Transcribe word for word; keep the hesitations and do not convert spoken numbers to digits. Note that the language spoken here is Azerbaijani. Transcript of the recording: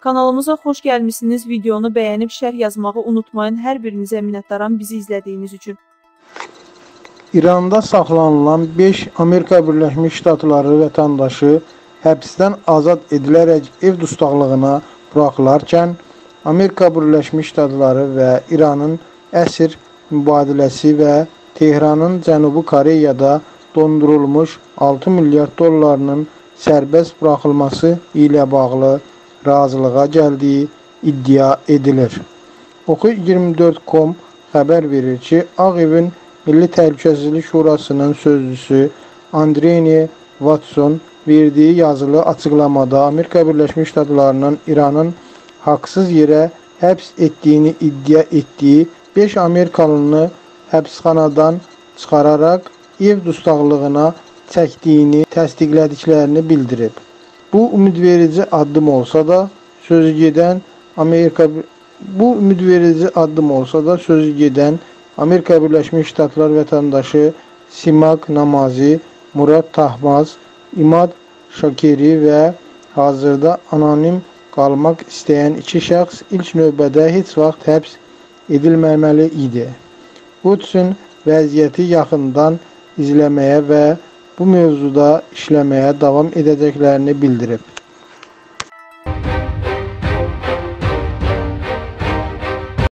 Kanalımıza xoş gəlmişsiniz. Videonu bəyənib şərh yazmağı unutmayın. Hər birinizə minnətdaram bizi izlədiyiniz üçün. İranda saxlanılan beş Amerika Birləşmiş Ştatları vətəndaşı həbsdən azad edilərək ev dustaqlığına buraxılarkən, Amerika Birləşmiş Ştatları və İranın əsir mübadiləsi və Tehranın Cənubi Koreyada dondurulmuş altı milyard dollarının sərbəst buraxılması ilə bağlı razılığa gəldiyi iddia edilir. Oku iyirmi dörd nöqtə com xəbər verir ki, Ağ Evin Milli Təhlükəsizlik Şurasının sözcüsü Andreni Watson verdiyi yazılı açıqlamada Amerika Birləşmiş Ştatlarının İranın haqsız yerə həbs etdiyini iddia etdiyi beş Amerikalını həbsxanadan çıxararaq ev dustaqlığına çəkdiyini təsdiqlədiklərini bildirib. Bu ümidverici addım olsa da sözü gedən Amerika bu ümidverici addım olsa da sözü gedən Amerika Birləşmiş Ştatlar vətəndaşı Simaq Namazi, Murad Tahmaz, İmad Şakiri və hazırda anonim qalmaq istəyən iki şəxs ilk növbədə heç vaxt həbs edilməməli idi. Bu üçün vəziyyəti yaxından izləməyə və bu mövzuda işləməyə davam edəcəklərini bildirib.